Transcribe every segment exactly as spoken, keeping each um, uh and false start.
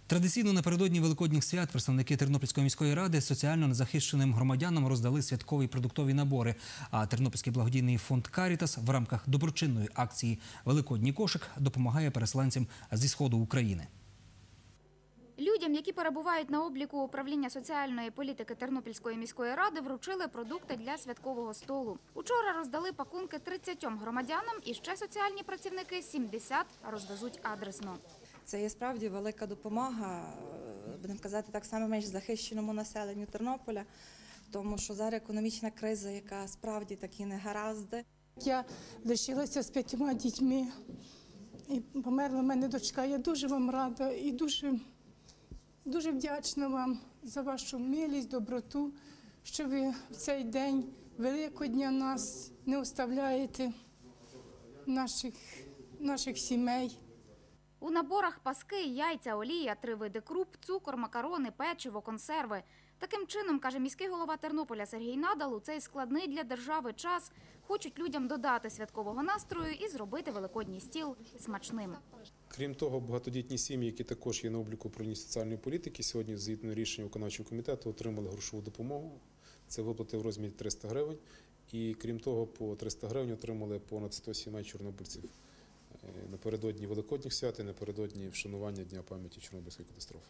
Традиційно напередодні Великодніх свят представники Тернопільської міської ради соціально незахищеним громадянам роздали святкові продуктові набори. А Тернопільський благодійний фонд «Карітас» в рамках доброчинної акції «Великодній кошик» допомагає переселенцям зі сходу України. Людям, які перебувають на обліку управління соціальної політики Тернопільської міської ради, вручили продукти для святкового столу. Учора роздали пакунки тридцятьом громадянам і ще соціальні працівники сімдесят розвезуть адресно. Це є справді велика допомога, будемо казати, так само менш захищеному населенню Тернополя, тому що зараз економічна криза, яка справді такі негаразди. Я лишилася з п'ятьма дітьми і померла в мене дочка. Я дуже вам рада і дуже, дуже вдячна вам за вашу милість, доброту, що ви в цей день Великодня нас не оставляєте, наших, наших сімей. У наборах паски, яйця, олія, три види круп, цукор, макарони, печиво, консерви. Таким чином, каже міський голова Тернополя Сергій Надал, у цей складний для держави час хочуть людям додати святкового настрою і зробити великодній стіл смачним. Крім того, багатодітні сім'ї, які також є на обліку управління соціальної політики, сьогодні, згідно рішення виконавчого комітету, отримали грошову допомогу. Це виплати в розмірі триста гривень. І крім того, по триста гривень отримали понад сто сімей чорнобильців напередодні Великодніх свят і напередодні вшанування Дня пам'яті Чорнобильської катастрофи.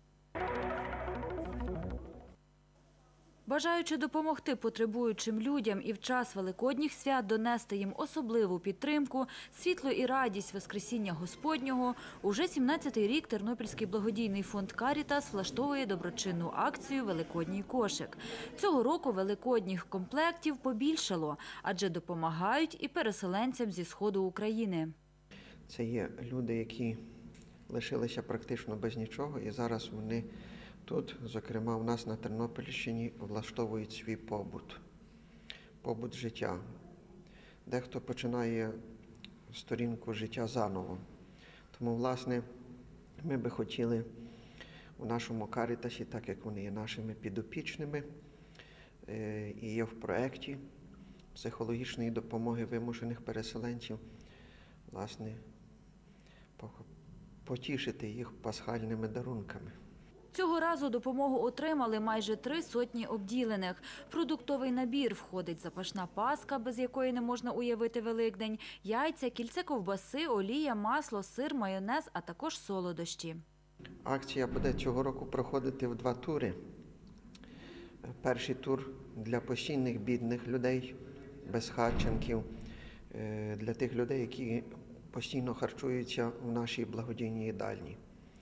Бажаючи допомогти потребуючим людям і в час Великодніх свят донести їм особливу підтримку, світло і радість Воскресіння Господнього, уже сімнадцятий рік Тернопільський благодійний фонд «Карітас» влаштовує доброчинну акцію «Великодній кошик». Цього року великодніх комплектів побільшало, адже допомагають і переселенцям зі сходу України. Це є люди, які лишилися практично без нічого, і зараз вони тут, зокрема, у нас на Тернопільщині, влаштовують свій побут, побут життя. Дехто починає сторінку життя заново. Тому, власне, ми би хотіли у нашому «Карітасі», так як вони є нашими підопічними, і є в проєкті психологічної допомоги вимушених переселенців, власне, потішити їх пасхальними дарунками. Цього разу допомогу отримали майже три сотні обділених. В продуктовий набір входить запашна паска, без якої не можна уявити Великдень, яйця, кільце ковбаси, олія, масло, сир, майонез, а також солодощі. Акція буде цього року проходити в два тури. Перший тур для постійних бідних людей, безхатченків, для тих людей, які постійно харчуються в нашій благодійній їдальні.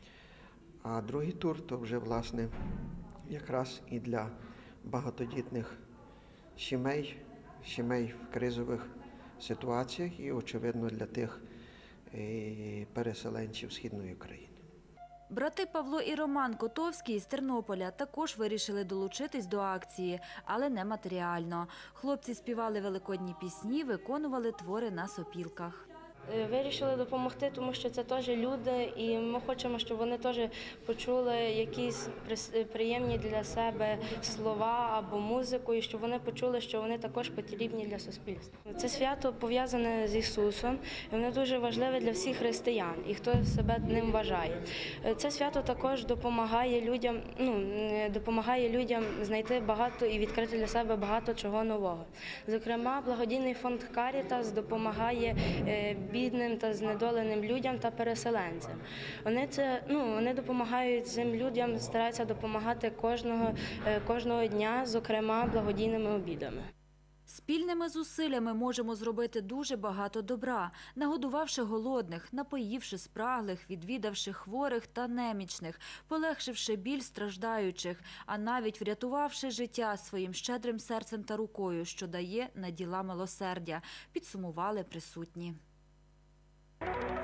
А другий тур – то вже, власне, якраз і для багатодітних сімей, сімей в кризових ситуаціях і, очевидно, для тих переселенців Східної України. Брати Павло і Роман Котовський з Тернополя також вирішили долучитись до акції, але не матеріально. Хлопці співали великодні пісні, виконували твори на сопілках. Вирішили допомогти, тому що це теж люди, і ми хочемо, щоб вони теж почули якісь приємні для себе слова або музику, і щоб вони почули, що вони також потрібні для суспільства. Це свято пов'язане з Ісусом, і воно дуже важливе для всіх християн, і хто себе ним вважає. Це свято також допомагає людям, ну, допомагає людям знайти багато і відкрити для себе багато чого нового. Зокрема, благодійний фонд «Карітас» допомагає бідним та знедоленим людям та переселенцям. Вони, це, ну, вони допомагають цим людям, стараються допомагати кожного, кожного дня, зокрема, благодійними обідами. Спільними зусиллями можемо зробити дуже багато добра, нагодувавши голодних, напоївши спраглих, відвідавши хворих та немічних, полегшивши біль страждаючих, а навіть врятувавши життя своїм щедрим серцем та рукою, що дає на діла милосердя, підсумували присутні. Thank you.